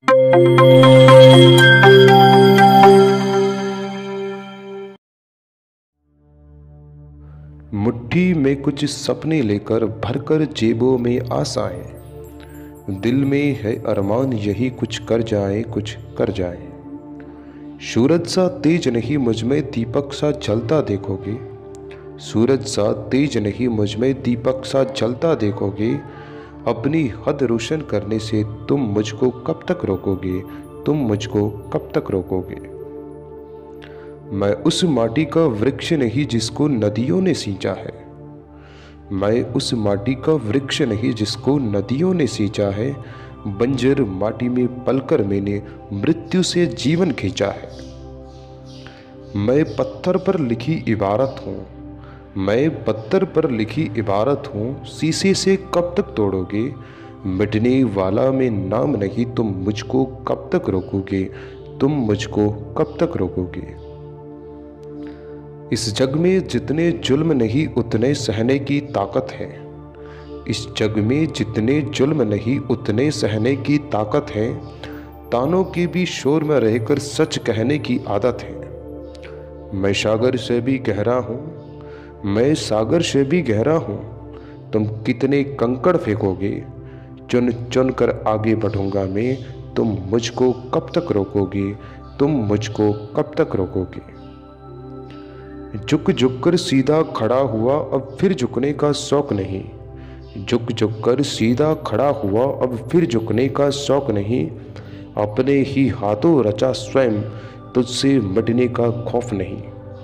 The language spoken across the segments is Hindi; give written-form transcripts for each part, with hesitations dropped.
मुट्ठी में कुछ सपने लेकर भरकर जेबों में आशाएं, दिल में है अरमान यही कुछ कर जाए कुछ कर जाए। सूरज सा तेज नहीं मुझ में दीपक सा जलता देखोगे, सूरज सा तेज नहीं मुझ में दीपक सा जलता देखोगे। अपनी हद रोशन करने से तुम मुझको कब तक रोकोगे, तुम मुझको कब तक रोकोगे। मैं उस माटी का वृक्ष नहीं जिसको नदियों ने सींचा है, मैं उस माटी का वृक्ष नहीं जिसको नदियों ने सींचा है। बंजर माटी में पलकर मैंने मृत्यु से जीवन खींचा है। मैं पत्थर पर लिखी इबारत हूँ, मैं पत्थर पर लिखी इबारत हूँ, शीशे से कब तक तोड़ोगे। मिटने वाला मैं नाम नहीं, तुम मुझको कब तक रोकोगे, तुम मुझको कब तक रोकोगे। इस जग में जितने जुल्म नहीं उतने सहने की ताकत है, इस जग में जितने जुल्म नहीं उतने सहने की ताकत है। तानों के भी शोर में रहकर सच कहने की आदत है। मैं सागर से भी गहरा हूँ, मैं सागर से भी गहरा हूँ, तुम कितने कंकड़ फेंकोगे। चुन चुन कर आगे बढ़ूंगा मैं, तुम मुझको कब तक रोकोगे, तुम मुझको कब तक रोकोगे। झुक झुक कर सीधा खड़ा हुआ अब फिर झुकने का शौक नहीं, झुक झुक कर सीधा खड़ा हुआ अब फिर झुकने का शौक नहीं। अपने ही हाथों रचा स्वयं तुझसे मिटने का खौफ नहीं।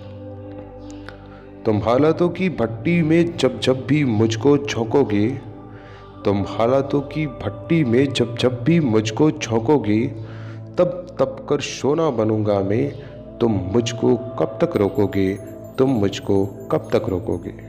तुम हालातों की भट्टी में जब जब भी मुझको झोंकोगे, तुम हालातों की भट्टी में जब जब भी मुझको झोंकोगे, तब तब कर सोना बनूंगा मैं, तुम मुझको कब तक रोकोगे, तुम मुझको कब तक रोकोगे।